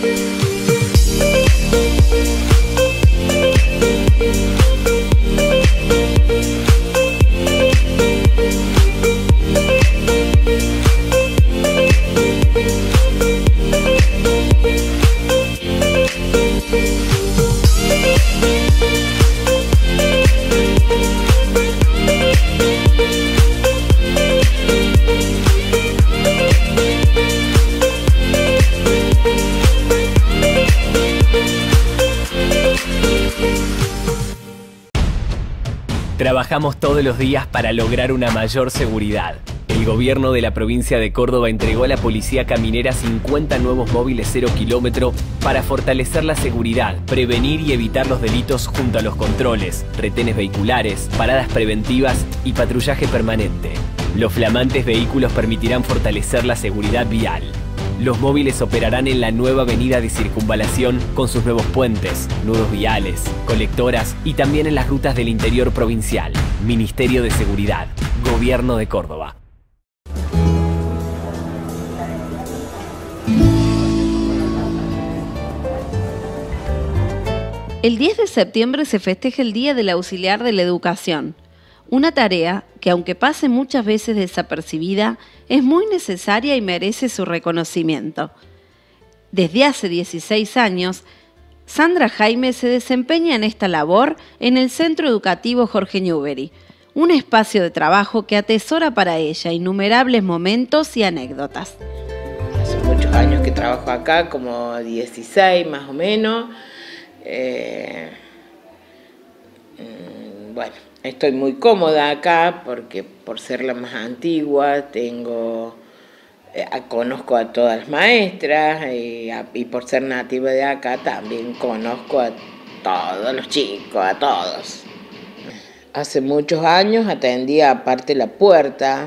Trabajamos todos los días para lograr una mayor seguridad. El gobierno de la provincia de Córdoba entregó a la policía caminera 50 nuevos móviles 0 kilómetro para fortalecer la seguridad, prevenir y evitar los delitos junto a los controles, retenes vehiculares, paradas preventivas y patrullaje permanente. Los flamantes vehículos permitirán fortalecer la seguridad vial. Los móviles operarán en la nueva avenida de Circunvalación con sus nuevos puentes, nudos viales, colectoras y también en las rutas del interior provincial. Ministerio de Seguridad, Gobierno de Córdoba. El 10 de septiembre se festeja el Día del Auxiliar de la Educación, una tarea que, aunque pase muchas veces desapercibida, es muy necesaria y merece su reconocimiento. Desde hace 16 años, Sandra Jaime se desempeña en esta labor en el Centro Educativo Jorge Newbery, un espacio de trabajo que atesora para ella innumerables momentos y anécdotas. Hace muchos años que trabajo acá, como 16 más o menos. Bueno, estoy muy cómoda acá porque por ser la más antigua conozco a todas las maestras y por ser nativa de acá también conozco a todos los chicos, a todos. Hace muchos años atendía aparte la puerta,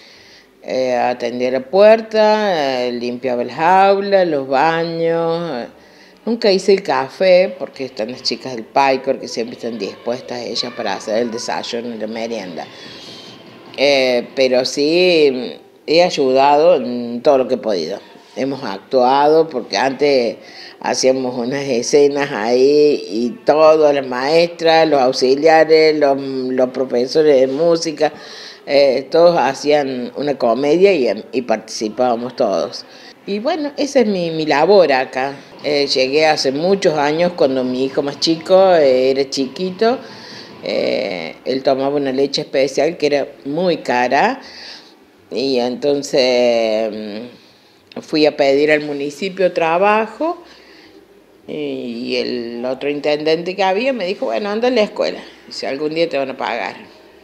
limpiaba las aulas, los baños. Nunca hice el café porque están las chicas del PAICOR que siempre están dispuestas ellas para hacer el desayuno y la merienda. Pero sí he ayudado en todo lo que he podido. Hemos actuado porque antes hacíamos unas escenas ahí y todas las maestras, los auxiliares, los profesores de música, todos hacían una comedia y participábamos todos. Y bueno, esa es mi labor acá. Llegué hace muchos años cuando mi hijo más chico era chiquito. Él tomaba una leche especial que era muy cara y entonces fui a pedir al municipio trabajo y el otro intendente que había me dijo, bueno, anda a la escuela, si algún día te van a pagar.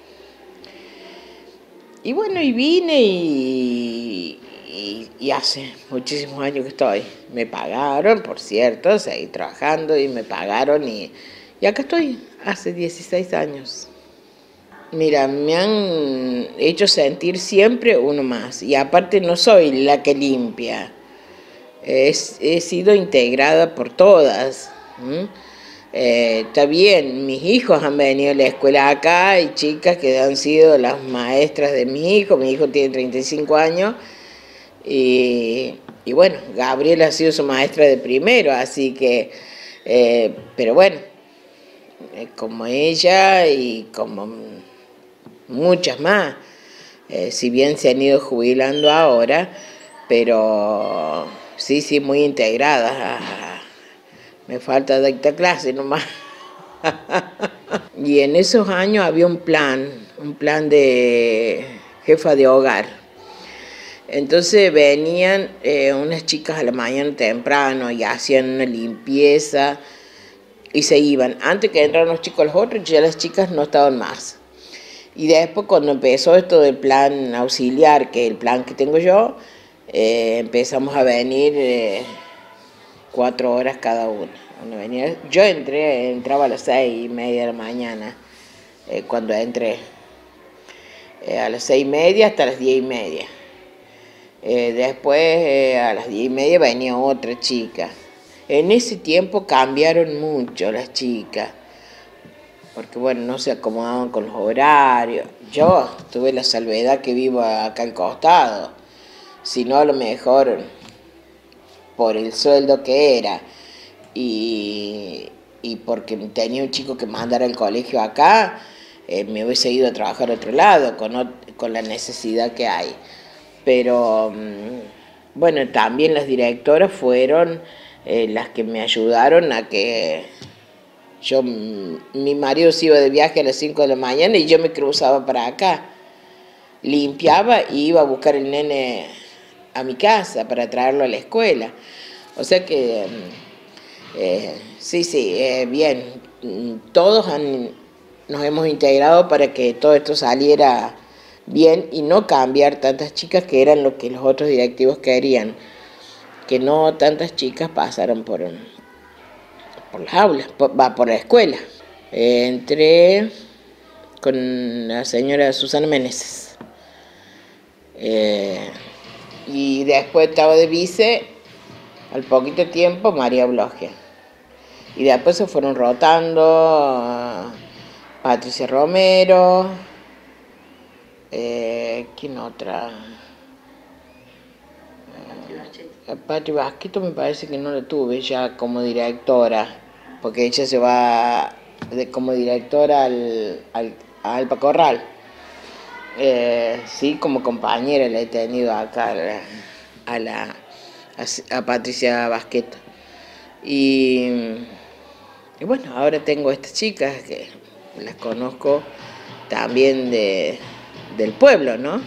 Y bueno, y vine y hace muchísimos años que estoy. Me pagaron, por cierto, seguí trabajando y me pagaron y acá estoy, hace 16 años. Mira, me han hecho sentir siempre uno más y aparte no soy la que limpia. He sido integrada por todas. Está bien, mis hijos han venido a la escuela acá, hay chicas que han sido las maestras de mi hijo tiene 35 años. Y bueno, Gabriela ha sido su maestra de primero, así que, pero bueno, como ella y como muchas más, si bien se han ido jubilando ahora, pero sí, muy integradas. Me falta dictar clase nomás. Y en esos años había un plan de jefa de hogar. Entonces venían unas chicas a la mañana temprano y hacían una limpieza y se iban. Antes que entraran los chicos los otros, ya las chicas no estaban más. Y después cuando empezó esto del plan auxiliar, que es el plan que tengo yo, empezamos a venir 4 horas cada una. Yo entraba a las 6:30 de la mañana cuando entré. A las 6:30 hasta las 10:30. Después a las 10:30 venía otra chica. En ese tiempo cambiaron mucho las chicas, porque bueno, no se acomodaban con los horarios. Yo tuve la salvedad que vivo acá al costado, si no a lo mejor por el sueldo que era y porque tenía un chico que mandara al colegio acá, me hubiese ido a trabajar a otro lado con la necesidad que hay. Pero bueno, también las directoras fueron las que me ayudaron a que mi marido se iba de viaje a las 5 de la mañana y yo me cruzaba para acá, limpiaba y iba a buscar el nene a mi casa para traerlo a la escuela. O sea que sí, bien, todos nos hemos integrado para que todo esto saliera bien y no cambiar tantas chicas, que eran lo que los otros directivos querían, que no tantas chicas pasaran por las aulas, por la escuela. Entré con la señora Susana Meneses y después estaba de vice al poquito tiempo María Blogia, y después se fueron rotando Patricia Romero, ¿quién otra? Patri Basquito me parece que no la tuve ya como directora, porque ella se va como directora a Alpa Corral. Sí, como compañera la he tenido acá a Patricia Basqueto. Y bueno, ahora tengo estas chicas que las conozco también del pueblo, ¿no?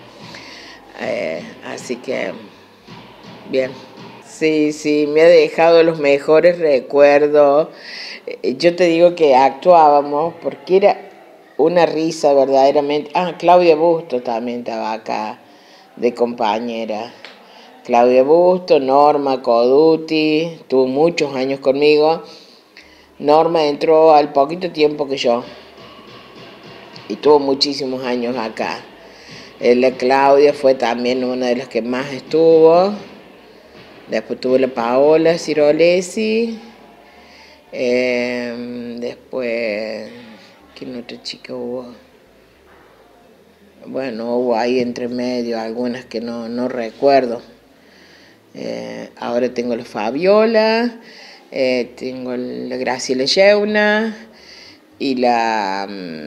Así que, bien. Sí, me ha dejado los mejores recuerdos. Yo te digo que actuábamos porque era una risa verdaderamente. Claudia Busto también estaba acá de compañera. Claudia Busto, Norma Coduti, tuvo muchos años conmigo. Norma entró al poquito tiempo que yo y tuvo muchísimos años acá. La Claudia fue también una de las que más estuvo. Después tuvo la Paola Cirolesi. Después, ¿quién otra chica hubo? Bueno, hubo ahí entre medio algunas que no recuerdo. Ahora tengo la Fabiola, tengo la Graciela Yeuna y la...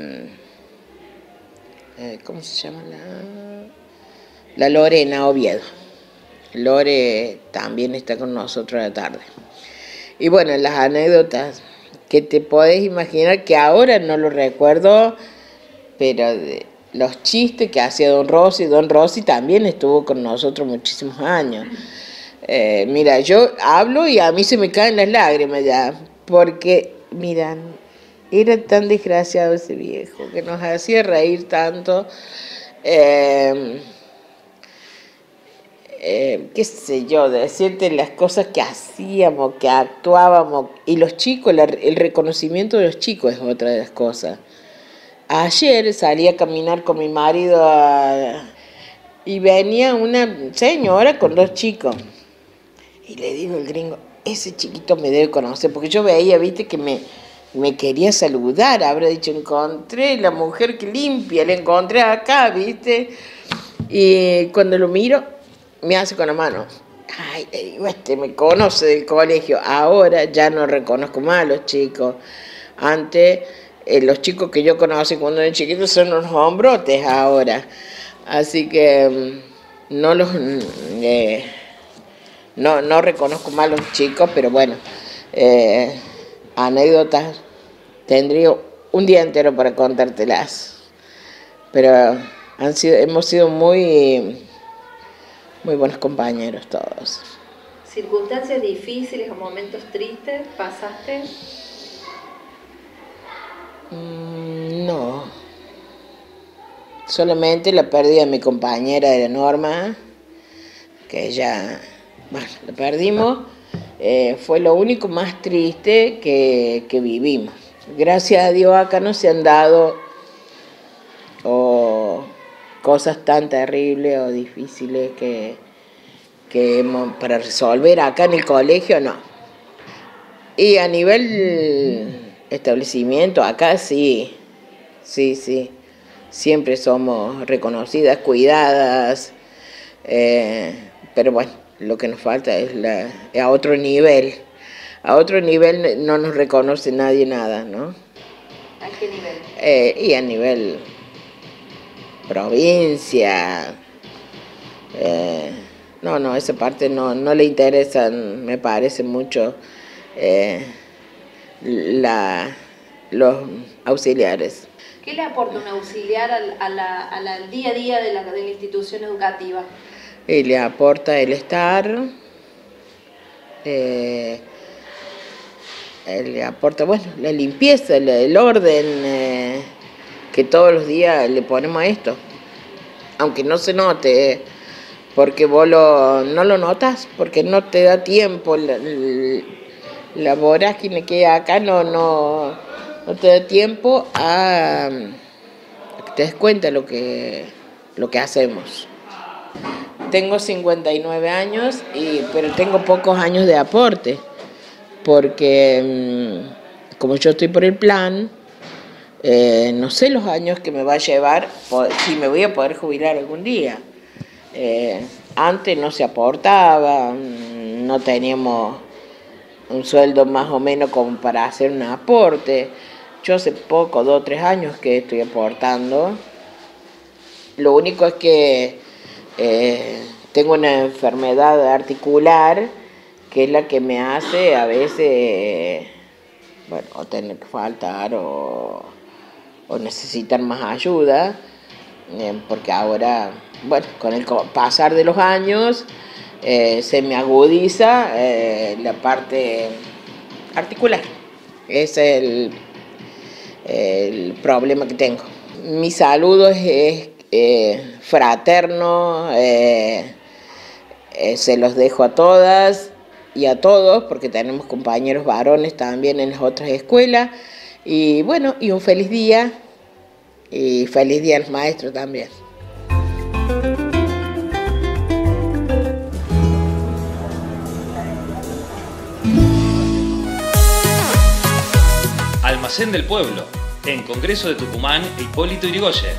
¿cómo se llama? La Lorena Oviedo. Lore también está con nosotros a la tarde. Y bueno, las anécdotas que te podés imaginar, que ahora no lo recuerdo, pero los chistes que hacía Don Rossi también estuvo con nosotros muchísimos años. Mira, yo hablo y a mí se me caen las lágrimas ya, porque, mira, era tan desgraciado ese viejo, que nos hacía reír tanto. Qué sé yo, de decirte las cosas que hacíamos, que actuábamos, y los chicos, el reconocimiento de los chicos es otra de las cosas. Ayer salí a caminar con mi marido y venía una señora con 2 chicos, y le digo al gringo, ese chiquito me debe conocer, porque yo veía, viste, que me quería saludar, habrá dicho, encontré la mujer que limpia, la encontré acá, viste, y cuando lo miro, me hace con la mano. Ay, le digo, me conoce del colegio. Ahora ya no reconozco más a los chicos. Antes, los chicos que yo conocí cuando eran chiquitos son unos hombrotes ahora. Así que no reconozco más a los chicos, pero bueno, anécdotas tendría un día entero para contártelas. Pero hemos sido muy buenos compañeros todos. ¿Circunstancias difíciles o momentos tristes pasaste? No. Solamente la pérdida de mi compañera de la Norma, que ella, bueno, la perdimos. Fue lo único más triste que vivimos. Gracias a Dios acá no se han dado cosas tan terribles o difíciles que para resolver acá en el colegio, no. Y a nivel establecimiento, acá sí, siempre somos reconocidas, cuidadas, pero bueno, lo que nos falta es a otro nivel. A otro nivel no nos reconoce nadie nada, ¿no? ¿A qué nivel? Y a nivel provincia. No, esa parte no le interesan, me parece mucho, los auxiliares. ¿Qué le aporta un auxiliar al día a día de la institución educativa? Y le aporta el estar, le aporta, bueno, la limpieza, el orden, que todos los días le ponemos a esto. Aunque no se note, porque vos no lo notas, porque no te da tiempo, la vorágine que hay acá no te da tiempo a que te des cuenta lo que hacemos. Tengo 59 años, pero tengo pocos años de aporte, porque como yo estoy por el plan, no sé los años que me va a llevar, si me voy a poder jubilar algún día. Antes no se aportaba, no teníamos un sueldo más o menos como para hacer un aporte. Yo hace poco, 2 o 3 años que estoy aportando. Lo único es que tengo una enfermedad articular que es la que me hace a veces, bueno, o tener que faltar o necesitar más ayuda, porque ahora, bueno, con el pasar de los años se me agudiza la parte articular. Ese es el problema que tengo. Mi saludo es fraterno, se los dejo a todas y a todos, porque tenemos compañeros varones también en las otras escuelas. Y bueno, y un feliz día, y feliz día a los maestros también. Almacén del Pueblo, en Congreso de Tucumán, Hipólito Yrigoyen.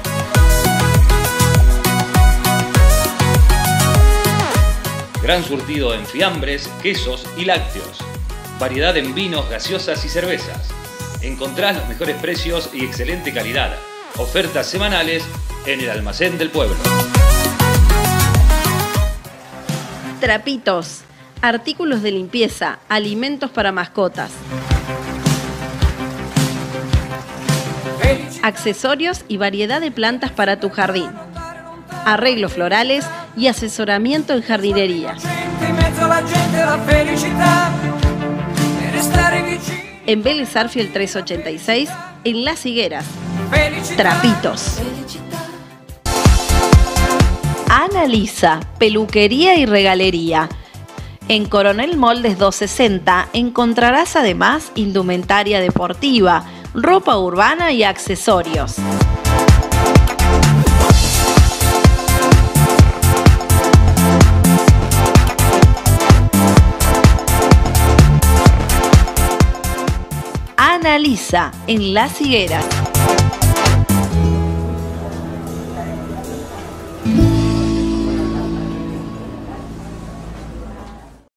Gran surtido en fiambres, quesos y lácteos. Variedad en vinos, gaseosas y cervezas. Encontrás los mejores precios y excelente calidad. Ofertas semanales en el Almacén del Pueblo. Trapitos, artículos de limpieza, alimentos para mascotas. Accesorios y variedad de plantas para tu jardín. Arreglos florales y asesoramiento en jardinería. En Vélez Arfiel 386, en Las Higueras. Trapitos. Analiza, peluquería y regalería. En Coronel Moldes 260 encontrarás además indumentaria deportiva, ropa urbana y accesorios. Analiza en Las Higueras.